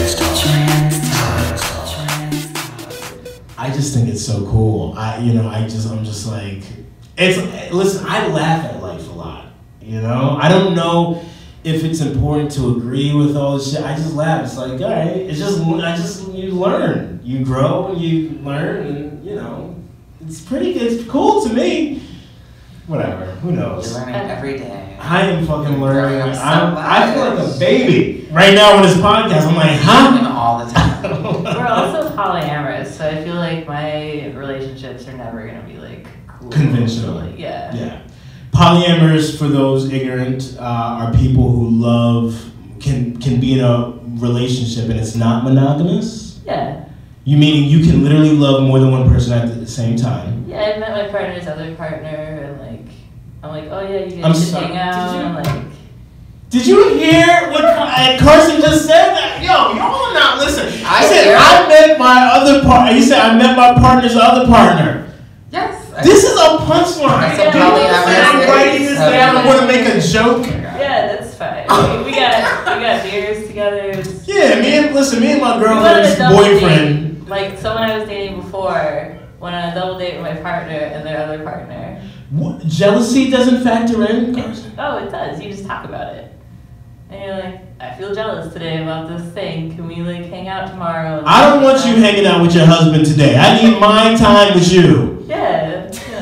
I just think it's so cool. I'm just like, listen, I laugh at life a lot. I don't know if it's important to agree with all this shit. I just laugh. It's like, all right, you learn. You grow, you learn, and, it's cool to me. Whatever, who knows? You're learning every day. I am fucking learning. I feel like a baby right now with this podcast. I'm like, huh? All the time. We're also polyamorous, so I feel like my relationships are never gonna be like cool. Conventional. Yeah. Yeah. Polyamorous, for those ignorant, are people who can be in a relationship and it's not monogamous. Yeah. You meaning you can literally love more than one person at the same time? Yeah, I met my partner's other partner, and I'm like, oh yeah, you guys should hang out. Did you hear what Carson just said? Yo, y'all are not listening. I said I met my other partner. He said I met my partner's other partner. Yes. This is a punchline. I'm writing this down. I want to make a joke. Yeah, that's fine. We got beers together. Yeah, me and my girlfriend's boyfriend. So when I was dating before, went on a double date with my partner and their other partner. What? Jealousy doesn't factor in, Carson? Oh, it does. You just talk about it. And you're like, I feel jealous today about this thing. Can we hang out tomorrow? I don't want you hanging out with your husband today. I need my time with you. Yeah,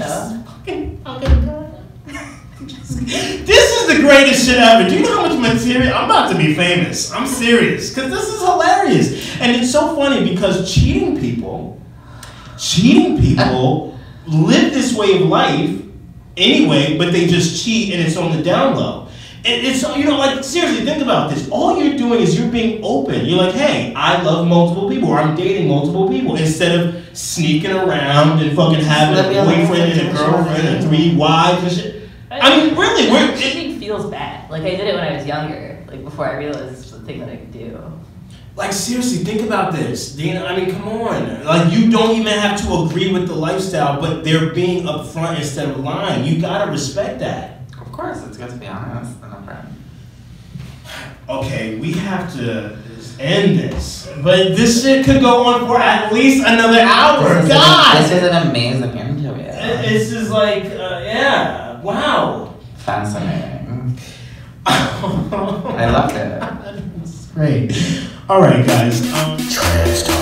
This is the greatest shit ever. Do you know how much material? I'm about to be famous. I'm serious. Because this is hilarious. And it's so funny because cheating people live this way of life anyway, but they just cheat and it's on the down low. It's seriously, think about this. All you're doing is you're being open. You're like, hey, I love multiple people, or I'm dating multiple people, instead of sneaking around and fucking having a boyfriend and a girlfriend and 3 wives and shit. I mean, really, cheating feels bad. I did it when I was younger, before I realized it's the thing that I could do. Seriously, think about this, Dina. I mean, come on. You don't even have to agree with the lifestyle, but they're being upfront instead of lying. You gotta respect that. Of course, it's good to be honest and upfront. Okay, we have to end this. But this shit could go on for at least another hour. This is an amazing interview. This is yeah. Wow. Fascinating. I loved it. It's great. All right, guys.